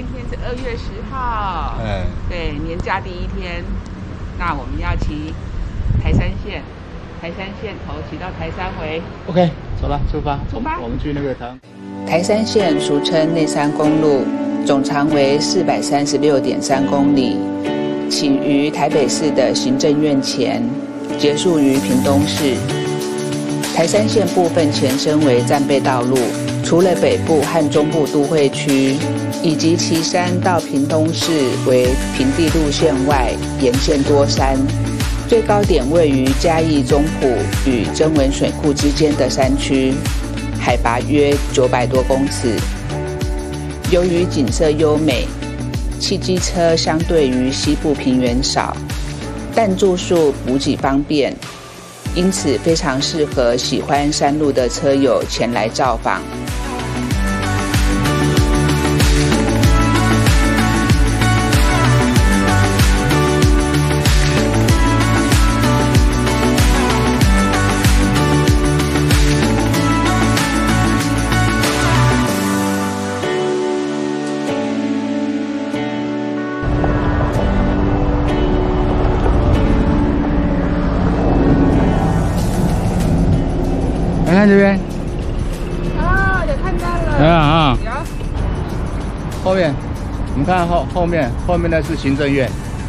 今天是2月10号，对，年假第一天，那我们要骑台山线，头骑到台山回。 OK， 走了，出发。我们去那个台山线俗称内山公路，总长为436.3公里，起于台北市的行政院前，结束于屏东市。台山线部分前身为战备道路，除了北部和中部都会区以及旗山到屏东市为平地路线外，沿线多山，最高点位于嘉义中埔与曾文水库之间的山区，海拔约900多公尺。由于景色优美，汽机车相对于西部平原少，但住宿补给方便，因此非常适合喜欢山路的车友前来造访。 你看这边， 有看到了。有。 后面，我们看后面那是行政院。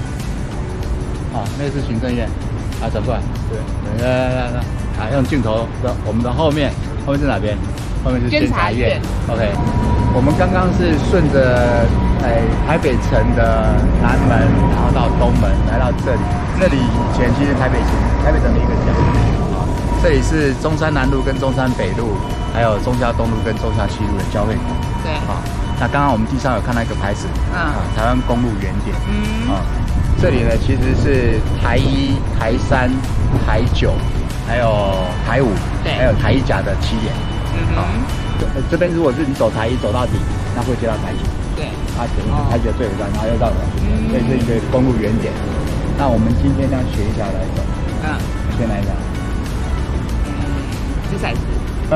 那是行政院。走过来。对。来，用镜头的我们的后面是哪边？后面是监察院。OK。我们刚刚是顺着台北城的南门，然后到东门，来到这里。这里以前其实台北城的一个角。这里是中山南路跟中山北路，还有忠孝东路跟忠孝西路的交汇口。 对。 那刚刚我们地上有看到一个牌子，台湾公路原点。这里呢其实是台1、台3、台9，还有台5，还有台1甲的起点。这边如果是你走台1走到底，那会接到台9。 对。 前面是台9最尾端，然后又到了，所以是一个公路原点。那我们今天这样学一下来走。先来一下。 骰子。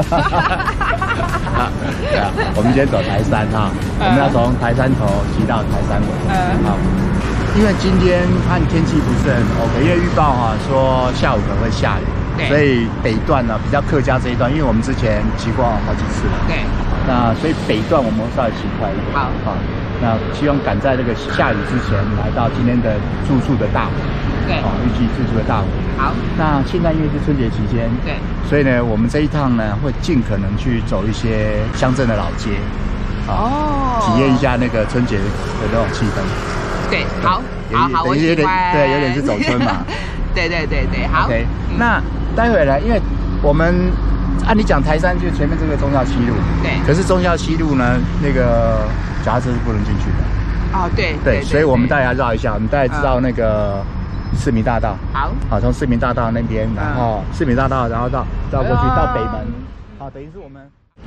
对啊，我们今天走台3我们要从台山头骑到台山尾。因为今天看天气不是很 OK， 因为预报说下午可能会下雨，所以北段呢比较客家这一段，因为我们之前骑过好几次了。对。那所以北段我们稍微骑快一点。好。那希望赶在这个下雨之前来到今天的住宿的大湖。对。预计住宿的大湖。好。那现在因为是春节期间，对，所以呢，我们这一趟呢会尽可能去走一些乡镇的老街，体验一下那个春节的那种气氛。对，好，我喜欢。对，有点是走春嘛。对，好。OK， 那待会呢，因为我们按你讲台山就前面这个忠孝西路，对，可是忠孝西路呢，那个脚踏车是不能进去的。对，所以我们大家绕一下，我们大概知道那个市民大道。好，从市民大道那边，然后市民大道，然后绕过去到北门。等于是我们。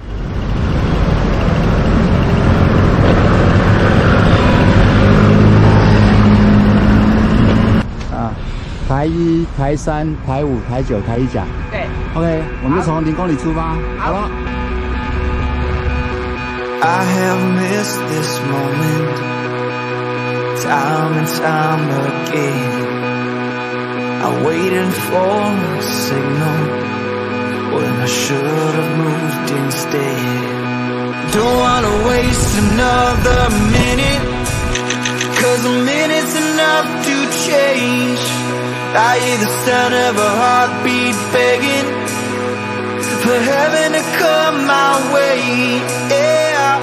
台1、台3、台5、台9、台1甲。对。OK， 我们就从0公里出发。好了。I have missed this moment time and time again. I waited for a signal when I should have moved instead. Don't wanna waste another minute, 'cause a minute's enough to change. I hear the sound of a heartbeat begging for heaven to come my way. Yeah.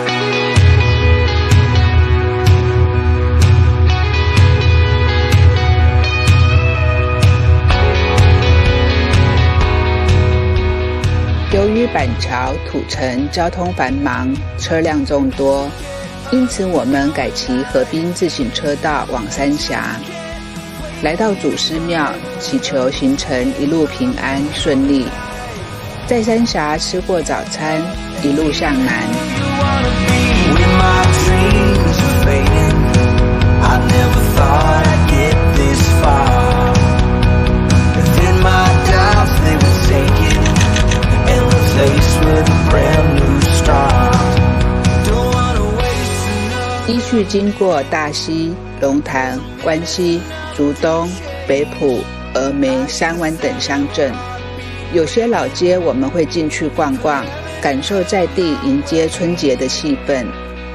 由于板桥土城交通繁忙，车辆众多，因此我们改骑河滨自行车道往三峡。来到祖师庙，祈求行程一路平安顺利。在三峡吃过早餐，一路向南。 依序经过大溪、龙潭、关西、竹东、北埔、峨眉、三湾等乡镇。有些老街我们会进去逛逛，感受在地迎接春节的气氛。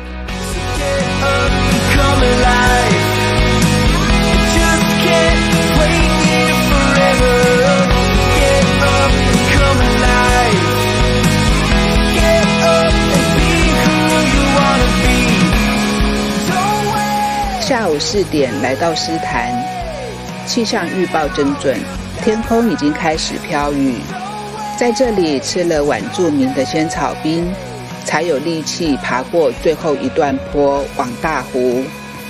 下午4点来到狮潭，气象预报真准，天空已经开始飘雨。在这里吃了碗著名的仙草冰，才有力气爬过最后一段坡往大湖。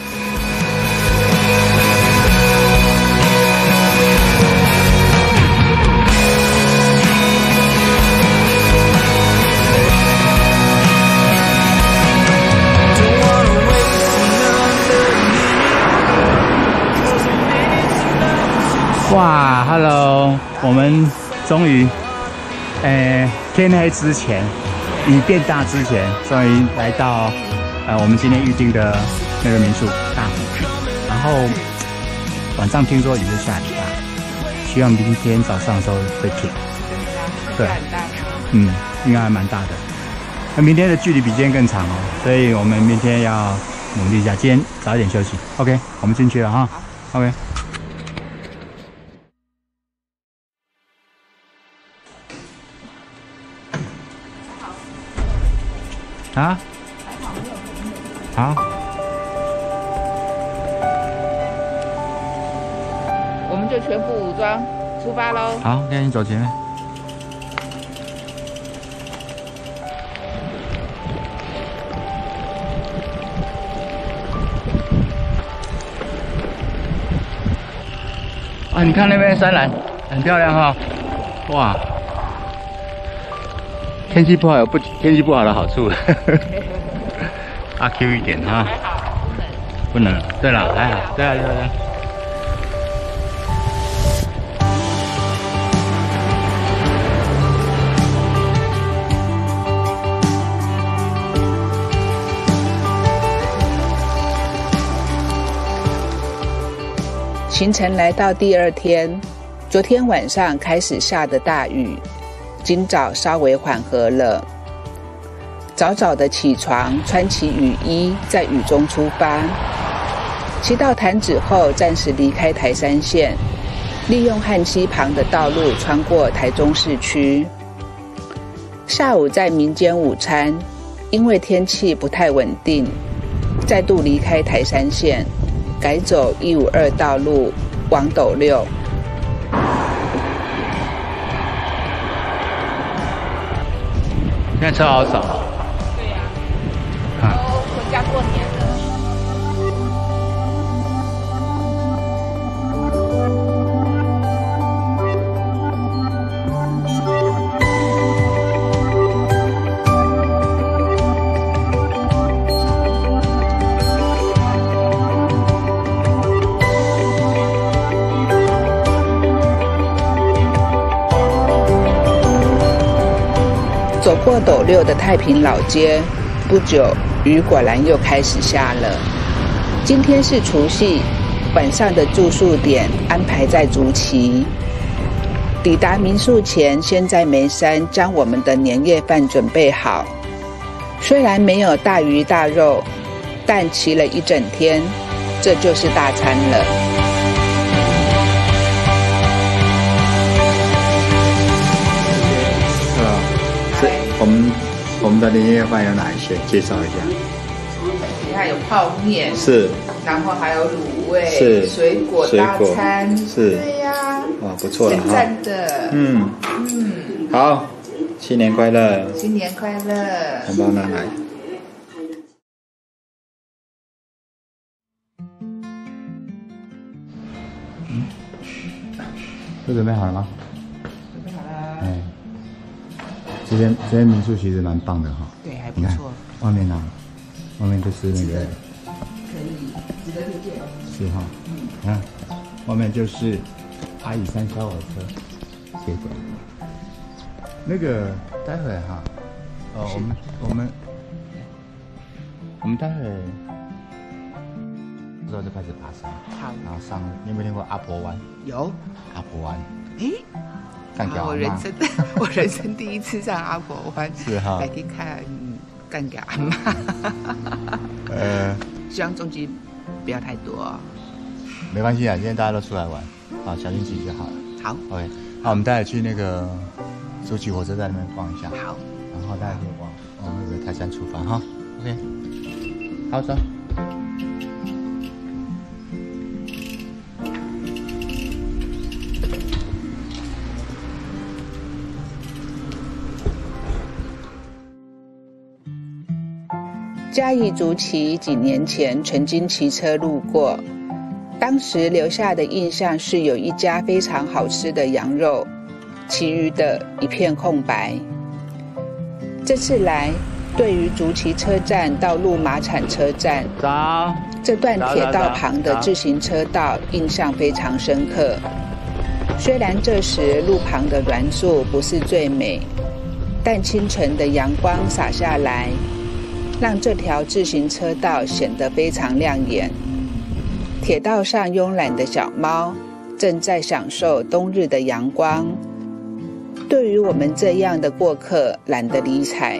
哇 ，Hello， 我们终于，天黑之前，雨变大之前，终于来到我们今天预定的那个民宿大湖。然后晚上听说雨会下很大，希望明天早上的时候会停。对，应该还蛮大的。那明天的距离比今天更长哦，所以我们明天要努力一下，今天早一点休息。OK， 我们进去了哈。OK。啊，好， 我们就全副武装出发喽。 好，那你走前面。啊，你看那边山岚，很漂亮哈、哦，哇。天气不好有天气不好的好处，阿 Q 一点哈，不能。对了，还好，对啊。 行程来到第2天，昨天晚上开始下的大雨。今早稍微缓和了，早早的起床，穿起雨衣，在雨中出发。骑到潭子后，暂时离开台三线，利用旱溪旁的道路穿过台中市区。下午在民间午餐，因为天气不太稳定，再度离开台三线，改走152道路往斗六。 现在车好少。 对呀、都回家过年了。 走过斗六的太平老街，不久雨果然又开始下了。今天是除夕，晚上的住宿点安排在竹崎。抵达民宿前，先在梅山将我们的年夜饭准备好。虽然没有大鱼大肉，但骑了一整天，这就是大餐了。 我们的年夜饭有哪一些？介绍一下。 你看有泡面， 是， 然后还有卤味， 是， 水果大餐， 是， 对呀， 哇，不错了哈， 很赞的， 好，新年快乐， 新年快乐， 红包拿来。都准备好了吗？ 准备好了。 哎，这间民宿其实蛮棒的哈。 对，还不错。 外面呢，外面就是那个， 可以值得推荐。 是哈，你看，外面就是阿里山小火车，谢谢。那个待会哈，我们待会之后就开始爬山。 好， 然后上，你有没有听过阿婆湾？ 有。 阿婆湾。 我人生第一次上阿婆湾， 是哈， 来去看干掉阿妈。希望重击不要太多。 没关系啊，今天大家都出来玩，好，小心自己就好了。 好 ，OK， 那我们待会去那个竹崎火车站那边逛一下。 好， 然后大家可以往那个泰山出发哈。OK， 好走。 嘉义竹崎几年前曾经骑车路过，当时留下的印象是有一家非常好吃的羊肉，其余的一片空白。这次来，对于竹崎车站到鹿马产车站这段铁道旁的自行车道印象非常深刻。虽然这时路旁的栾树不是最美，但清晨的阳光洒下来，让这条自行车道显得非常亮眼。铁道上慵懒的小猫正在享受冬日的阳光，对于我们这样的过客懒得理睬。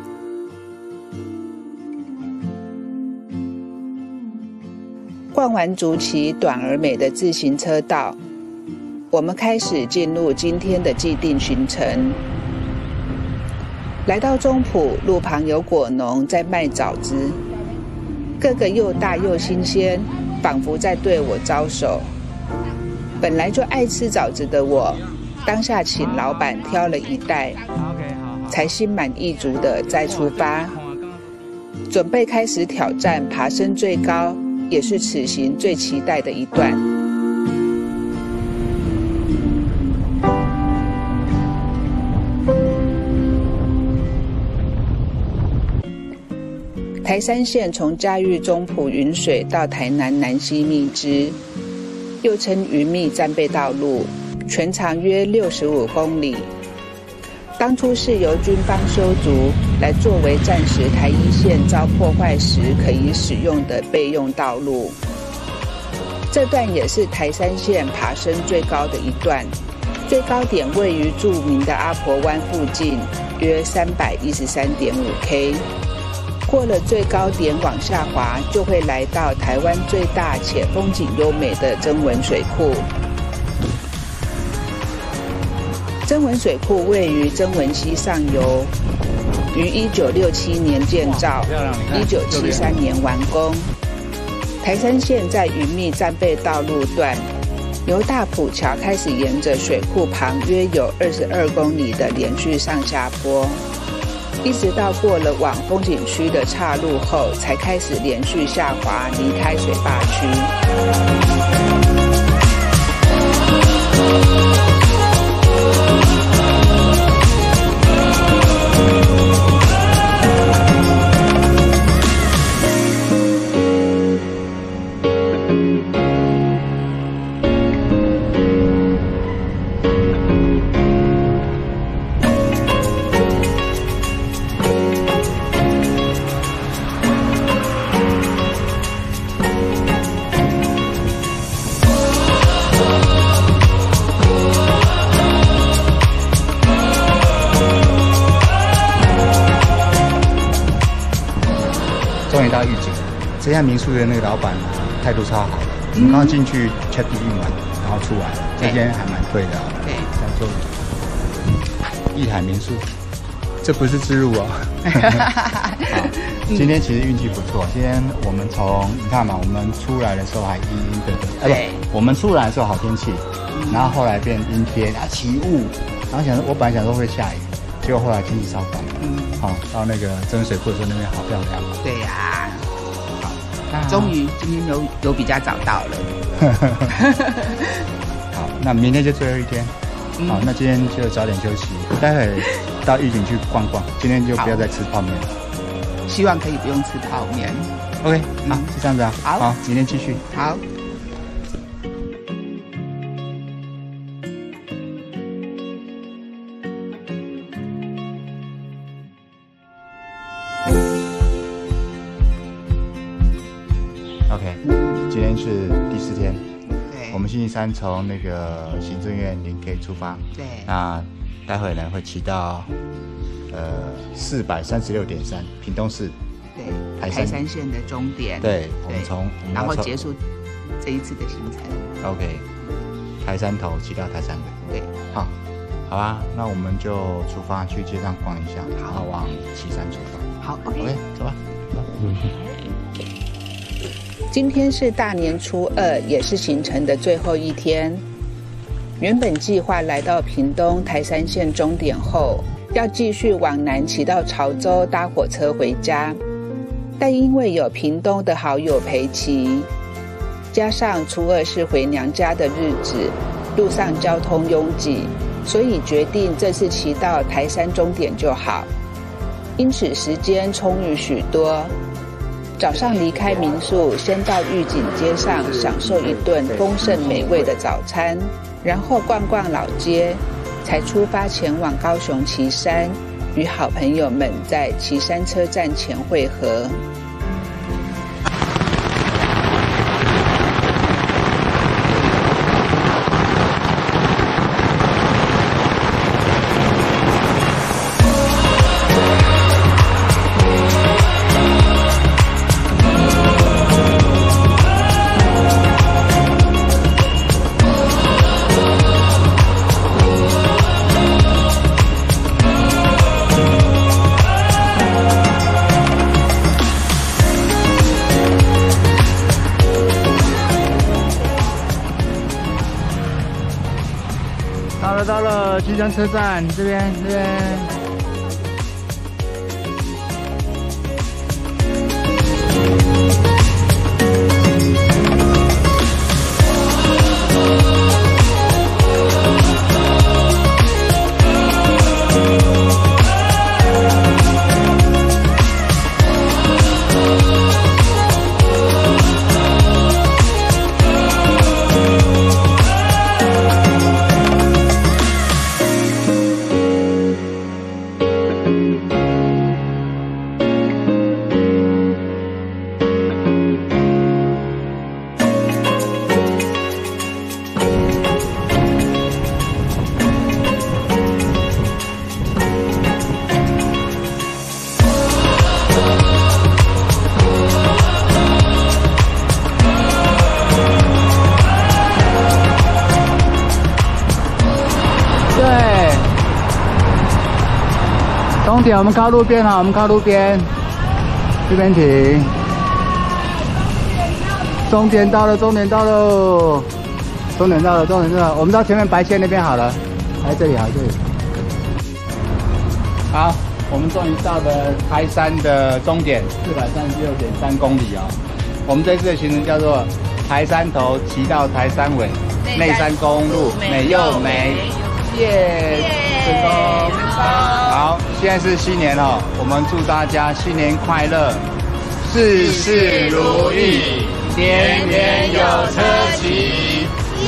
逛完竹崎短而美的自行车道，我们开始进入今天的既定行程。来到中埔，路旁有果农在卖枣子，个个又大又新鲜，仿佛在对我招手。本来就爱吃枣子的我，当下请老板挑了一袋，才心满意足的再出发，准备开始挑战爬升最高，也是此行最期待的一段。台山线从嘉义中埔云水到台南南溪密支，又称云密战备道路，全长约65公里。当初是由军方修筑来作为战时台一线遭破坏时可以使用的备用道路。这段也是台山线爬升最高的一段，最高点位于著名的阿婆湾附近，约313.5K。过了最高点往下滑，就会来到台湾最大且风景优美的曾文水库。曾文水库位于曾文溪上游，于1967年建造，1973年完工。台山线在云密战备道路段，由大埔桥开始沿着水库旁约有22公里的连续上下坡。一直到过了往风景区的岔路后，才开始连续下滑，离开水坝区。 终于到玉井，这家民宿的那个老板态度超好的。我们刚进去 check in 完，然后出来，这间还蛮贵的。 对， 叫做义海民宿，这不是置入哦。好，今天其实运气不错。今天我们你看嘛，我们出来的时候还阴阴的， 对， 我们出来的时候好天气，然后后来变阴天起雾，然后我本来想说会下雨，结果后来天气稍凉。好，到那个曾文水库的时候，那边好漂亮。 对呀，好，终于今天有比较早到了。 好，那明天就最后一天。好，那今天就早点休息，待会到玉井去逛逛。今天就不要再吃泡面了。 希望可以不用吃泡面。 OK， 好，就这样子啊。好，明天继续。 好。 今天是第4天。 对， 我们星期三从那个行政院0K 出发。 对。 那待会呢会骑到436.3屏东市。 对，台三线的终点。 对，我们然后结束这一次的行程。 OK， 台山头骑到台山尾。 对， 好啊，那我们就出发去街上逛一下，然后往旗山出发。 好 ，OK， 走吧。 今天是大年初2，也是行程的最后一天。原本计划来到屏东台三线终点后，要继续往南骑到潮州搭火车回家。但因为有屏东的好友陪骑，加上初2是回娘家的日子，路上交通拥挤，所以决定这次骑到台山终点就好。因此时间充裕许多。早上离开民宿，先到玉井街上享受一顿丰盛美味的早餐，然后逛逛老街，才出发前往高雄旗山，与好朋友们在旗山车站前会合。 到了旗山车站这边。终点我们靠路边哈，我们靠路边，这边停。终点到了，终点到了，我们到前面白线那边好了，来这里好，这里。好，我们终于到了台山的终点，436.3公里哦。我们这次的行程叫做台山头骑到台山尾，内山公路美又美，成功！好，现在是新年哦，我们祝大家新年快乐，事事如意，年年有车骑，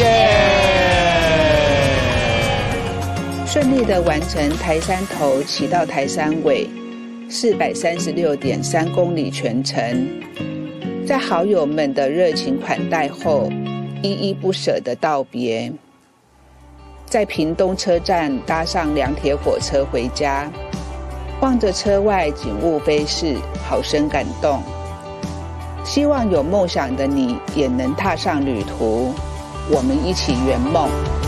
顺利的完成台山头骑到台山尾，436.3公里全程，在好友们的热情款待后，依依不舍的道别。在屏东车站搭上2铁火车回家，望着车外景物飞逝，好生感动。希望有梦想的你也能踏上旅途，我们一起圆梦。